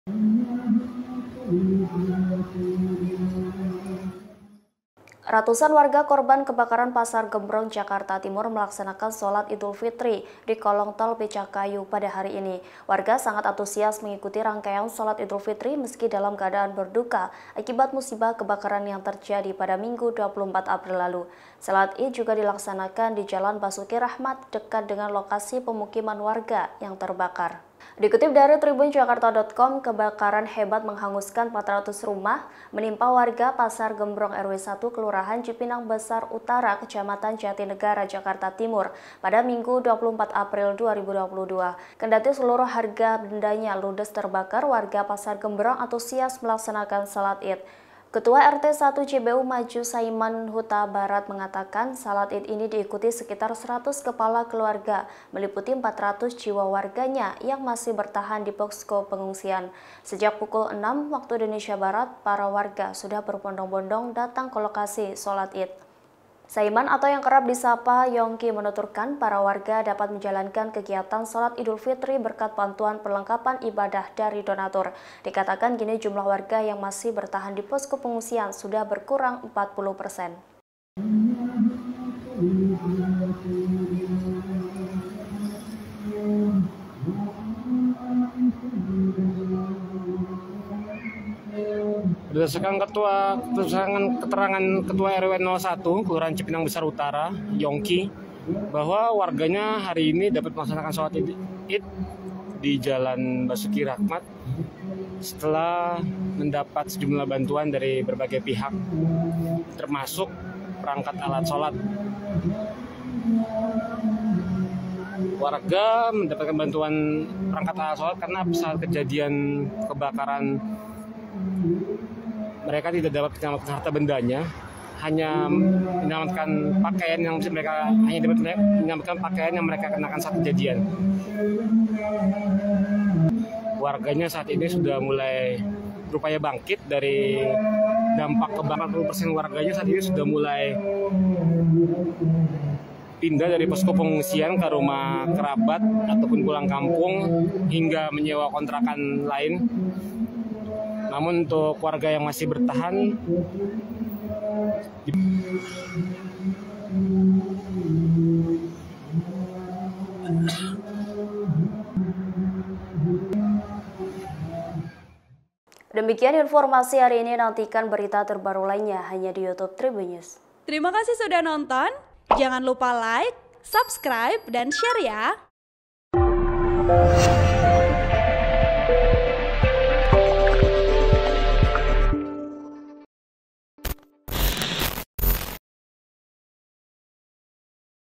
Ratusan warga korban kebakaran Pasar Gembrong, Jakarta Timur melaksanakan sholat Idul Fitri di kolong tol Becakayu pada hari ini. Warga sangat antusias mengikuti rangkaian sholat Idul Fitri meski dalam keadaan berduka akibat musibah kebakaran yang terjadi pada Minggu 24 April lalu. Sholat Id juga dilaksanakan di Jalan Basuki Rahmat dekat dengan lokasi pemukiman warga yang terbakar. Dikutip dari tribunjakarta.com, kebakaran hebat menghanguskan 400 rumah, menimpa warga Pasar Gembrong RW 1 Kelurahan Cipinang Besar Utara, Kecamatan Jatinegara, Jakarta Timur pada Minggu 24 April 2022. Kendati seluruh harga bendanya ludes terbakar, warga Pasar Gembrong antusias melaksanakan salat Id. Ketua RT 1 CBU Maju Saiman Huta Barat mengatakan salat Id ini diikuti sekitar 100 kepala keluarga, meliputi 400 jiwa warganya yang masih bertahan di posko pengungsian. Sejak pukul 6 waktu Indonesia Barat, para warga sudah berbondong-bondong datang ke lokasi salat Id. Saiman atau yang kerap disapa Yongki menuturkan para warga dapat menjalankan kegiatan sholat Idul Fitri berkat bantuan perlengkapan ibadah dari donatur. Dikatakan kini jumlah warga yang masih bertahan di posko pengungsian sudah berkurang 40%. Berdasarkan keterangan Ketua RW 01 Kelurahan Cipinang Besar Utara, Yongki, bahwa warganya hari ini dapat melaksanakan sholat Id di Jalan Basuki Rahmat setelah mendapat sejumlah bantuan dari berbagai pihak, termasuk perangkat alat sholat. Warga mendapatkan bantuan perangkat alat sholat karena saat kejadian kebakaran mereka tidak dapat menyelamatkan harta bendanya, hanya menyelamatkan pakaian yang mereka kenakan saat kejadian. Warganya saat ini sudah mulai berupaya bangkit dari dampak kebakaran. 40% warganya saat ini sudah mulai pindah dari posko pengungsian ke rumah kerabat ataupun pulang kampung hingga menyewa kontrakan lain. Namun untuk warga yang masih bertahan, demikian informasi hari ini. Nantikan berita terbaru lainnya hanya di YouTube Tribun News. Terima kasih sudah nonton. Jangan lupa like, subscribe, dan share ya.